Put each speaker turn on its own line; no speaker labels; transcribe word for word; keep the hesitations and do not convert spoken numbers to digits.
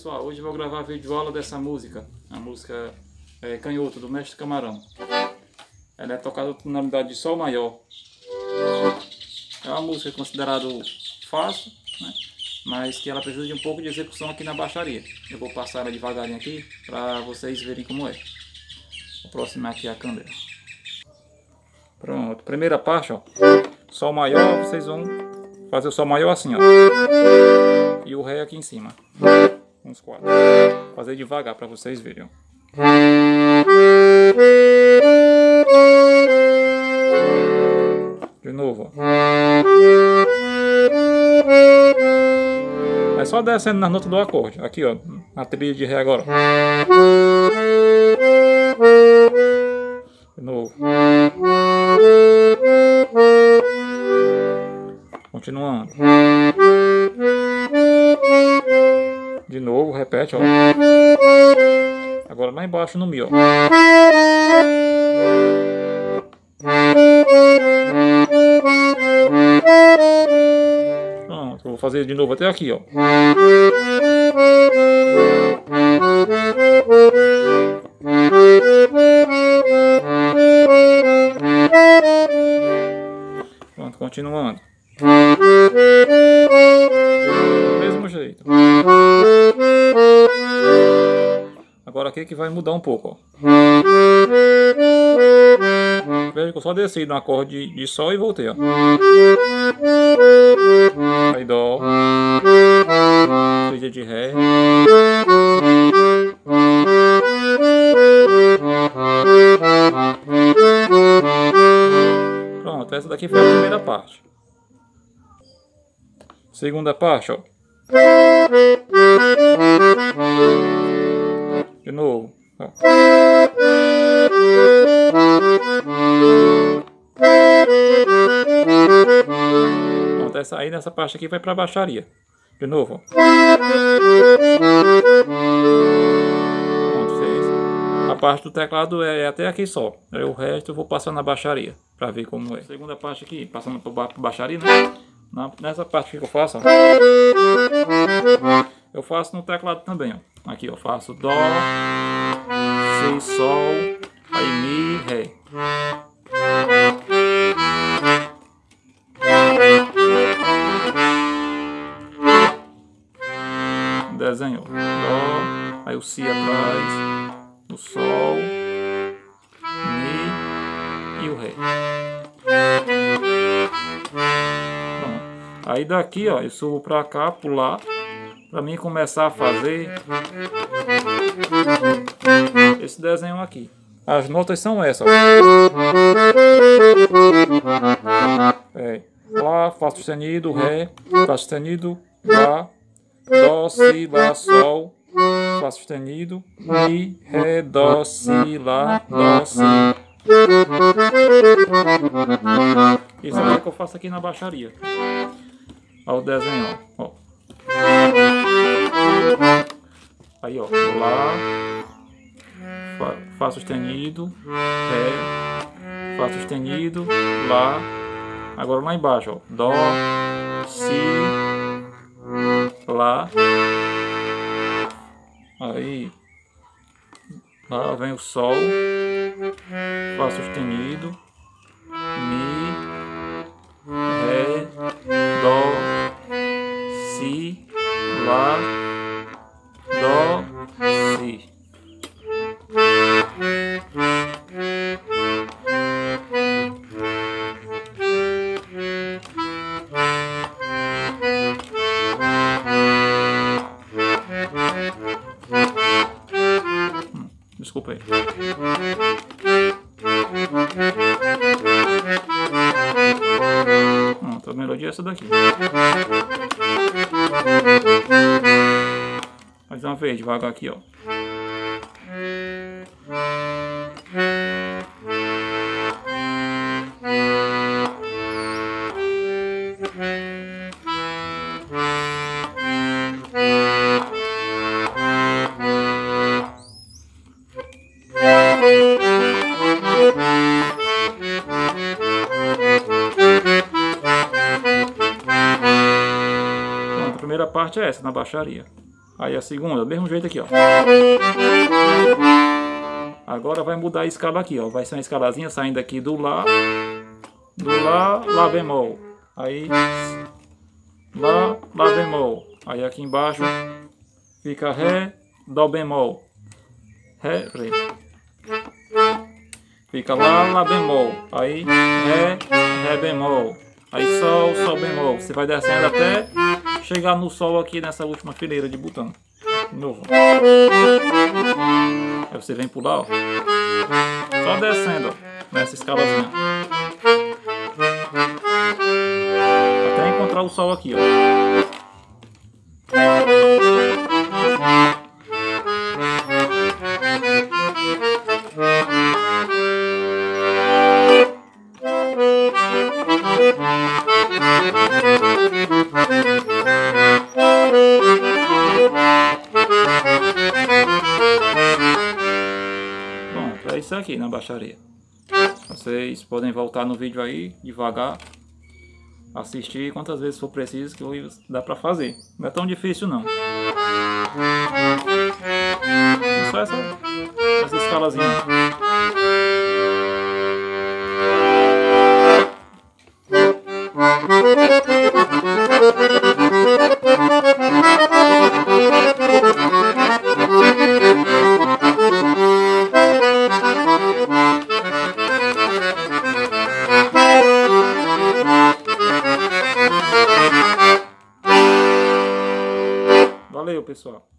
pessoal, hoje eu vou gravar vídeo aula dessa música, a música é, Canhoto, do Mestre Camarão. Ela é tocada na tonalidade de Sol maior. É uma música considerada fácil, né? Mas que ela precisa de um pouco de execução aqui na baixaria. Eu vou passar ela devagarinho aqui para vocês verem como é. Vou aproximar aqui a câmera. Pronto, primeira parte, ó. Sol maior, vocês vão fazer o Sol maior assim, ó. E o Ré aqui em cima. Uns quatro. Fazer devagar para vocês verem, ó. De novo, ó. É só descendo nas notas do acorde. Aqui, ó, na trilha de Ré agora. De novo. Continuando. De novo, repete, ó. Agora lá embaixo no Mi, ó. Pronto, vou fazer de novo até aqui, ó. Pronto, continuando. Do mesmo jeito. Agora aqui que vai mudar um pouco, ó. Veja que eu só desci no acorde de Sol e voltei, ó. Aí Dó, trilha de Ré, pronto, essa daqui foi a primeira parte. Segunda parte, ó. De novo, ó. Pronto, essa aí nessa parte aqui vai para baixaria. De novo, ó. Pronto, fez. A parte do teclado é até aqui só. Aí o resto eu vou passar na baixaria para ver como é. Segunda parte aqui, passando para baixaria, né? Nessa parte que eu faço, ó, eu faço no teclado também, ó. Aqui eu faço Dó, Si, Sol, aí Mi, Ré. Desenho, ó. Dó, aí o Si atrás, o Sol, Mi e o Ré. Aí daqui, ó, eu subo pra cá, pular, pra mim começar a fazer esse desenho aqui. As notas são essas, ó. É, Lá, Fá sustenido, Ré, Fá sustenido, Lá, Dó, Si, Lá, Sol, Fá sustenido, Mi, Ré, Dó, Si, Lá, Dó, Si. Isso é o que eu faço aqui na baixaria. Olha o desenho, ó. Aí, ó. Lá, Fá, Fá sustenido, Ré, Fá sustenido, Lá. Agora lá embaixo, ó. Dó, Si, Lá. Aí, lá vem o Sol, Fá sustenido, Mi, Ré, Dó, Si, Lá, Dó, Si. Hum, desculpa aí. Pronto, a melodia é essa daqui. Mais uma vez, devagar aqui, ó. Pronto, a primeira parte é essa, na baixaria. Aí a segunda, do mesmo jeito aqui, ó. Agora vai mudar a escala aqui, ó. Vai ser uma escalazinha saindo aqui do Lá, do Lá, Lá bemol. Aí, Lá, Lá bemol. Aí aqui embaixo fica Ré, Dó bemol. Ré, Ré. Fica Lá, Lá bemol. Aí, Ré, Ré bemol. Aí Sol, Sol bemol. Você vai descendo até chegar no Sol aqui nessa última fileira de botão. De novo. Aí você vem pular, ó. Só descendo, ó, nessa escalazinha. Até encontrar o Sol aqui, ó. É isso aqui na baixaria. Vocês podem voltar no vídeo aí, devagar, assistir quantas vezes for preciso, que dá pra fazer. Não é tão difícil não. É só essa, essa escalazinha. Valeu, pessoal.